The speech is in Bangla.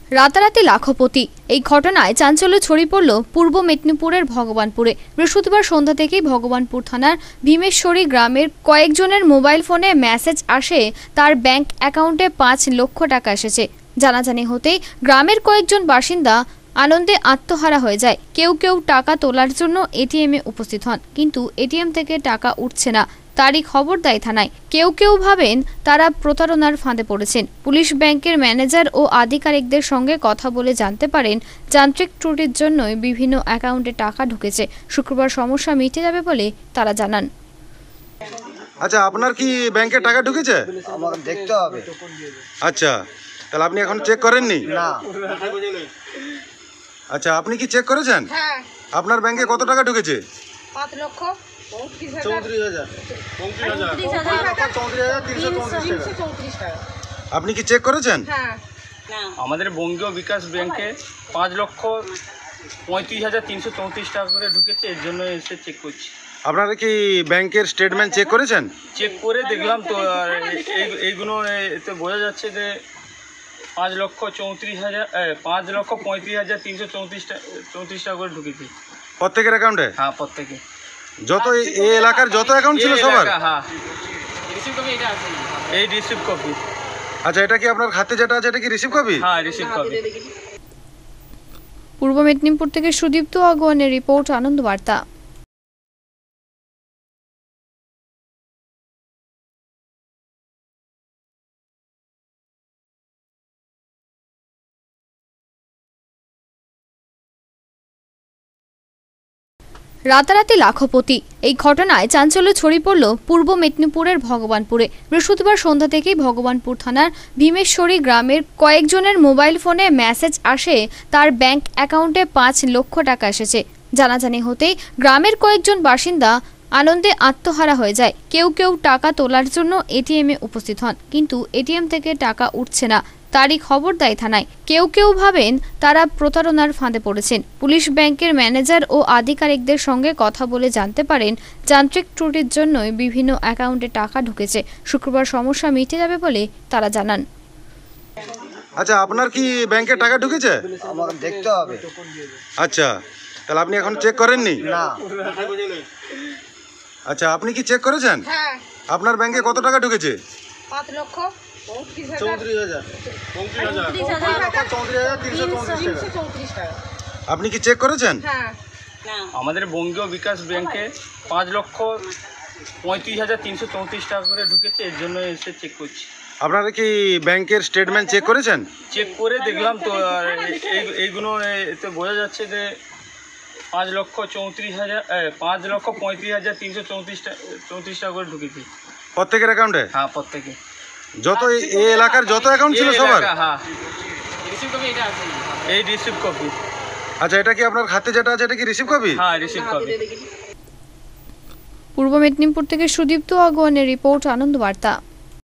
রাতারাতি লাখপতি এই ঘটনায় চাঞ্চল্য ছড়িয়ে পড়ল পূর্ব মেদিনীপুরের ভগবানপুরে। বৃহস্পতিবার সন্ধ্যা থেকেই ভগবানপুর থানার ভীমেশ্বরী গ্রামের কয়েকজনের মোবাইল ফোনে মেসেজ আসে তার ব্যাংক অ্যাকাউন্টে ৫ লক্ষ টাকা এসেছে। জানাজানি হতেই গ্রামের কয়েকজন বাসিন্দা আনন্দে আত্মহারা হয়ে যায়। কেউ কেউ টাকা তোলার জন্য এটিএমে উপস্থিত হন, কিন্তু এটিএম থেকে টাকা উঠছে না, তারই খবর দেয় থানায়। কেউ কেউ ভাবেন তারা প্রতারণার ফাঁদে পড়েছেন। পুলিশ ব্যাংকের ম্যানেজার ও আধিকারিকদের সঙ্গে কথা বলে জানতে পারেন যান্ত্রিক ত্রুটির জন্যই বিভিন্ন অ্যাকাউন্টে টাকা ঢুকেছে। শুক্রবার সমস্যা মিটে যাবে বলে তারা জানান। আচ্ছা, আপনার কি ব্যাংকে টাকা ঢুকেছে? আমাকে দেখতে হবে। আচ্ছা, তাহলে আপনি এখন চেক করেননি? না। আচ্ছা, আপনি কি চেক করেছেন? হ্যাঁ। আপনার ব্যাংকে কত টাকা ঢুকেছে? 5 লক্ষ 34,000 334 টাকা। আপনি কি চেক করেছেন? হ্যাঁ। আমাদের বঙ্গীয় বিকাশ ব্যাংকে 5,35,334 টাকা করে ঢুকেছে, এর জন্য এসে চেক করছি। আপনারা কি ব্যাংকের স্টেটমেন্ট চেক করেছেন? চেক করে দেখলাম তো, আর এইগুলো এতে বোঝা যাচ্ছে যে 5,35,334 টাকা করে ঢুকেছে প্রত্যেকের অ্যাকাউন্টে? হ্যাঁ, প্রত্যেকে। যত এই এলাকার যত অ্যাকাউন্ট ছিল সবার? হ্যাঁ, এই রিসিভ কপি। আচ্ছা, এটা কি আপনার খাতে যেটা আছে এটা কি রিসিভ কপি? হ্যাঁ, রিসিভ কপি। পূর্ব মেদিনীপুর থেকে সুদীপ্ত আগোয়ানের রিপোর্ট, আনন্দ বার্তা। রাতারাতি লাখপতি এই ঘটনায় চাঞ্চল্য ছড়িয়ে পড়ল পূর্ব মেদিনীপুরের ভগবানপুরে। বৃহস্পতিবার সন্ধ্যা থেকেই ভগবানপুর থানার ভীমেশ্বরী গ্রামের কয়েকজনের মোবাইল ফোনে মেসেজ আসে তার ব্যাংক অ্যাকাউন্টে ৫ লক্ষ টাকা এসেছে। জানাজানি হতেই গ্রামের কয়েকজন বাসিন্দা আনন্দে আত্মহারা হয়ে যায়। কেউ কেউ টাকা তোলার জন্য এটিএমে উপস্থিত হন, কিন্তু এটিএম থেকে টাকা উঠছে না, তারই খবর দেয় থানায়। কেউ কেউ ভাবেন তারা প্রতারণার ফাঁদে পড়েছেন। পুলিশ ব্যাংকের ম্যানেজার ও আধিকারিকদের সঙ্গে কথা বলে জানতে পারেন যান্ত্রিক ত্রুটির জন্যই বিভিন্ন অ্যাকাউন্টে টাকা ঢুকেছে। শুক্রবার সমস্যা মিটে যাবে বলে তারা জানান। আচ্ছা, আপনার কি ব্যাংকে টাকা ঢুকেছে? আমাকে দেখতে হবে। আচ্ছা, তাহলে আপনি এখন চেক করেননি? না। আচ্ছা, আপনি কি চেক করেছেন? হ্যাঁ। আপনার ব্যাংকে কত টাকা ঢুকেছে? 5 লক্ষ 34,000 টাকা। আপনি কি চেক করেছেন? হ্যাঁ। আমাদের বঙ্গীয় বিকাশ ব্যাংকে 5,35,334 টাকা করে ঢুকেছে, এর জন্য এসে চেক করছি। আপনারা কি ব্যাংকের স্টেটমেন্ট চেক করেছেন? চেক করে দেখলাম তো, আর এইগুলো এতে বোঝা যাচ্ছে যে 5,35,334 টাকা করে ঢুকেছে প্রত্যেকের অ্যাকাউন্টে? হ্যাঁ, প্রত্যেকে। যত এই এলাকার যত অ্যাকাউন্ট ছিল সবার? হ্যাঁ, এই রিসিভ কপি। আচ্ছা, এটা কি আপনার খাতে যেটা আছে এটা কি রিসিভ কপি? হ্যাঁ, রিসিভ কপি। পূর্ব মেদিনীপুর থেকে সুদীপ্ত আগোয়ানের রিপোর্ট, আনন্দ বার্তা।